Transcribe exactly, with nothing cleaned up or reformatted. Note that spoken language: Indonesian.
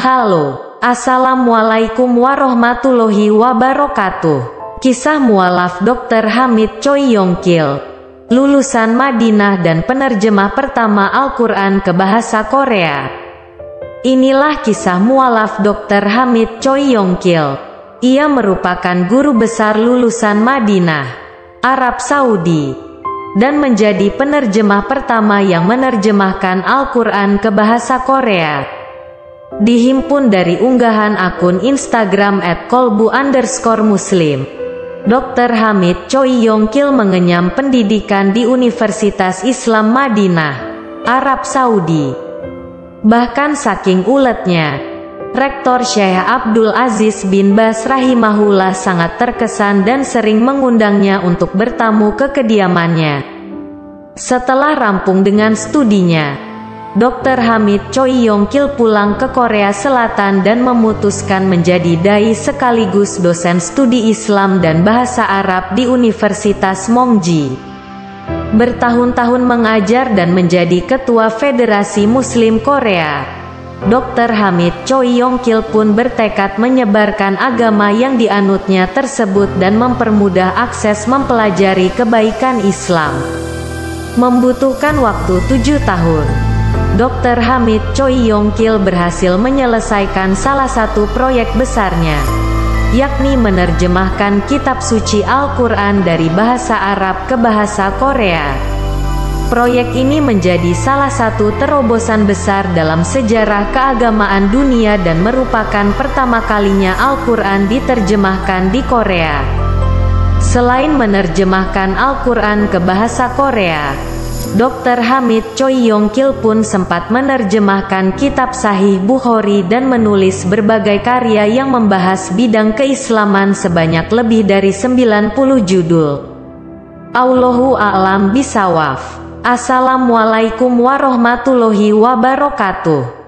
Halo, Assalamualaikum warahmatullahi wabarakatuh. Kisah mualaf dokter Hamid Choi Yongkil, lulusan Madinah dan penerjemah pertama Al-Quran ke bahasa Korea. Inilah kisah mualaf dokter Hamid Choi Yongkil. Ia merupakan guru besar lulusan Madinah, Arab Saudi, dan menjadi penerjemah pertama yang menerjemahkan Al-Quran ke bahasa Korea. Dihimpun dari unggahan akun Instagram et kolbu underscore muslim. dokter Hamid Choi Yongkil mengenyam pendidikan di Universitas Islam Madinah, Arab Saudi. Bahkan saking uletnya, Rektor Syekh Abdul Aziz bin Baz rahimahullah sangat terkesan dan sering mengundangnya untuk bertamu ke kediamannya. Setelah rampung dengan studinya, dokter Hamid Choi Yongkil pulang ke Korea Selatan dan memutuskan menjadi dai sekaligus dosen studi Islam dan bahasa Arab di Universitas Mongji. Bertahun-tahun mengajar dan menjadi ketua Federasi Muslim Korea, dokter Hamid Choi Yongkil pun bertekad menyebarkan agama yang dianutnya tersebut dan mempermudah akses mempelajari kebaikan Islam. Membutuhkan waktu tujuh tahun. dokter Hamid Choi Yongkil berhasil menyelesaikan salah satu proyek besarnya, yakni menerjemahkan kitab suci Al-Quran dari bahasa Arab ke bahasa Korea. Proyek ini menjadi salah satu terobosan besar dalam sejarah keagamaan dunia dan merupakan pertama kalinya Al-Quran diterjemahkan di Korea. Selain menerjemahkan Al-Quran ke bahasa Korea, dokter Hamid Choi Yongkil pun sempat menerjemahkan kitab Sahih Bukhari dan menulis berbagai karya yang membahas bidang keislaman sebanyak lebih dari sembilan puluh judul. Allahu a'lam bishawab. Assalamualaikum warahmatullahi wabarakatuh.